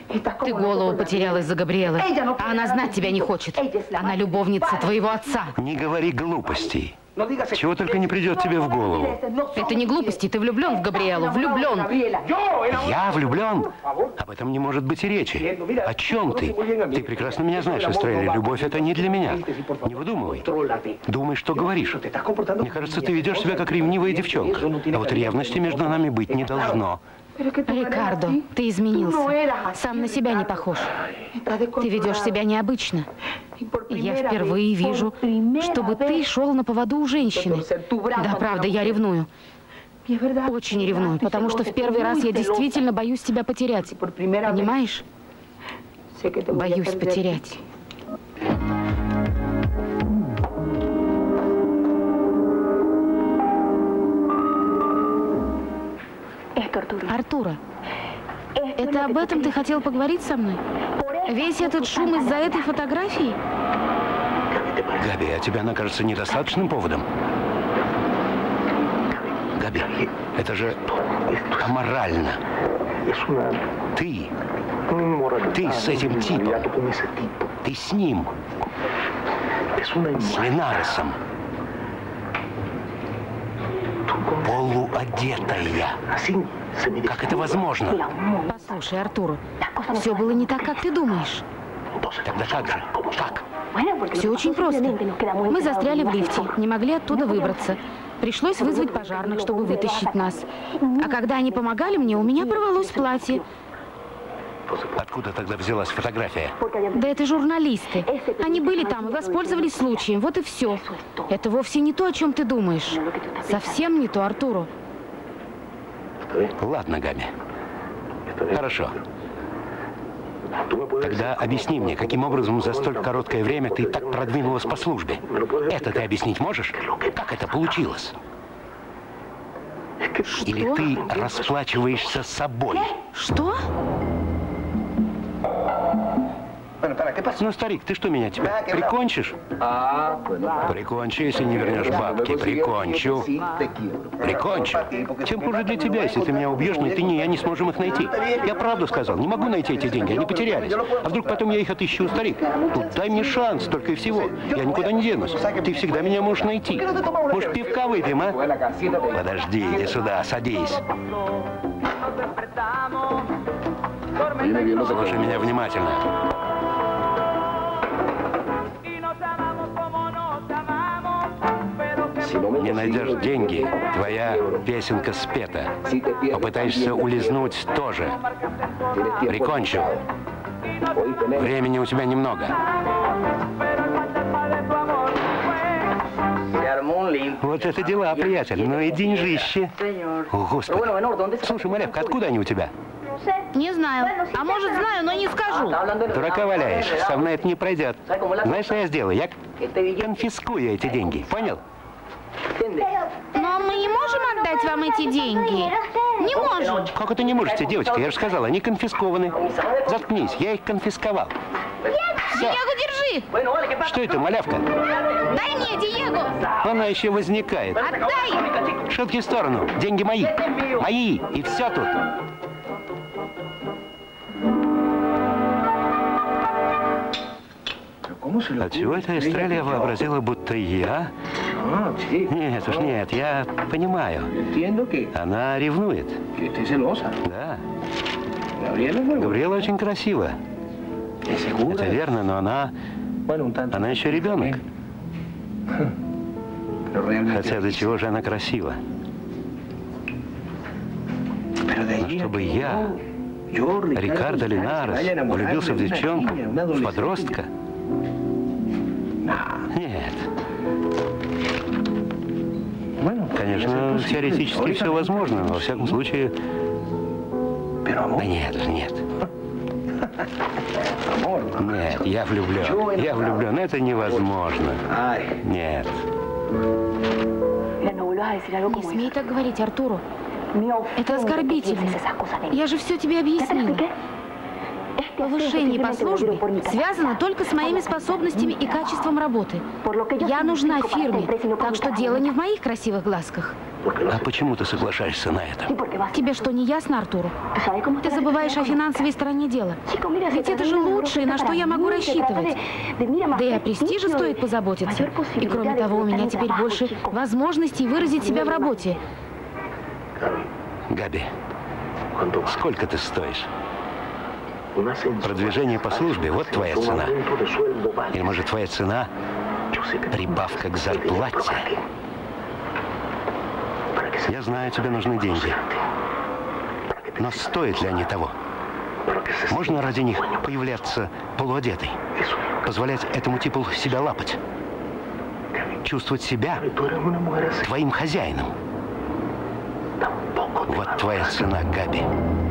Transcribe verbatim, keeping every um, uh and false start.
Ты голову потерял из-за Габриэлы, а она знать тебя не хочет. Она любовница твоего отца. Не говори глупостей. Чего только не придет тебе в голову. Это не глупости, ты влюблен в Габриэлу, влюблен. Я влюблен? Об этом не может быть и речи. О чем ты? Ты прекрасно меня знаешь, Эстрелла. Любовь это не для меня. Не выдумывай. Думай, что говоришь. Мне кажется, ты ведешь себя как ревнивая девчонка. А вот ревности между нами быть не должно. Рикардо, ты изменился. Сам на себя не похож. Ты ведешь себя необычно. Я впервые вижу, чтобы ты шел на поводу у женщины. Да, правда, я ревную. Очень ревную, потому что в первый раз я действительно боюсь тебя потерять. Понимаешь? Боюсь потерять. Артура, это об этом ты хотел поговорить со мной? Весь этот шум из-за этой фотографии? Габи, а тебе она кажется недостаточным поводом? Габи, это же аморально. Ты, ты с этим типом, ты с ним, с Линаресом, полуодетая. Как это возможно? Послушай, Артур, все было не так, как ты думаешь. Тогда как же? Как? Все очень просто. Мы застряли в лифте, не могли оттуда выбраться. Пришлось вызвать пожарных, чтобы вытащить нас. А когда они помогали мне, у меня порвалось платье. Откуда тогда взялась фотография? Да это журналисты. Они были там и воспользовались случаем. Вот и все. Это вовсе не то, о чем ты думаешь. Совсем не то, Артуру. Ладно, Габи. Хорошо. Тогда объясни мне, каким образом за столь короткое время ты так продвинулась по службе? Это ты объяснить можешь? Как это получилось? Что? Или ты расплачиваешься собой? Что? Ну, старик, ты что меня теперь прикончишь? Прикончу, если не вернешь бабки. Прикончу. Прикончу. Тем хуже для тебя, если ты меня убьешь, ни ты, ни я не сможем их найти. Я правду сказал, не могу найти эти деньги, они потерялись. А вдруг потом я их отыщу, старик? Ну, дай мне шанс, только и всего. Я никуда не денусь. Ты всегда меня можешь найти. Может, пивка выпьем, а? Подожди, иди сюда, садись. Слушай меня внимательно. Не найдешь деньги, твоя песенка спета. Попытаешься улизнуть тоже. Прикончу. Времени у тебя немного. Вот это дела, приятель. Ну и деньжище. О, Господи. Слушай, малявка, откуда они у тебя? Не знаю. А может, знаю, но не скажу. Дурака валяешь. Со мной это не пройдет. Знаешь, что я сделаю? Я конфискую эти деньги. Понял? Но мы не можем отдать вам эти деньги. Не можем. Как это не можете, девочка? Я же сказала, они конфискованы. Заткнись, я их конфисковал. Диего, держи! Что это, малявка? Дай мне, Диего! Она еще возникает. Отдай! Шутки в сторону. Деньги мои. Мои. И все тут. А чего это Эстрелла вообразила, будто я? Нет уж, нет, я понимаю. Она ревнует. Да. Габриэла очень красива. Это верно, но она... Она еще ребенок. Хотя до чего же она красива? Но чтобы я, Рикардо Линарес, влюбился в девчонку, в подростка? Нет. Конечно, теоретически все возможно, но во всяком случае... Да нет, нет. Нет, я влюблен. Я влюблен. Это невозможно. Нет. Не смей так говорить, Артуру. Это оскорбительно. Я же все тебе объяснила. Повышение по службе связано только с моими способностями и качеством работы. Я нужна фирме, так что дело не в моих красивых глазках. А почему ты соглашаешься на это? Тебе что, не ясно, Артур? Ты забываешь о финансовой стороне дела. Ведь это же лучшее, на что я могу рассчитывать. Да и о престиже стоит позаботиться. И кроме того, у меня теперь больше возможностей выразить себя в работе. Габи, сколько ты стоишь? Продвижение по службе – вот твоя цена. Или, может, твоя цена – прибавка к зарплате? Я знаю, тебе нужны деньги. Но стоят ли они того? Можно ради них появляться полуодетой? Позволять этому типу себя лапать? Чувствовать себя твоим хозяином? Вот твоя цена, Габи.